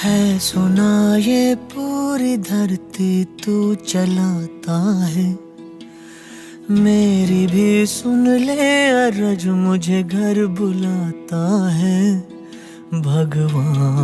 है सुना ये पूरी धरती तू चलाता है, मेरी भी सुन ले अरज मुझे घर बुलाता है भगवान।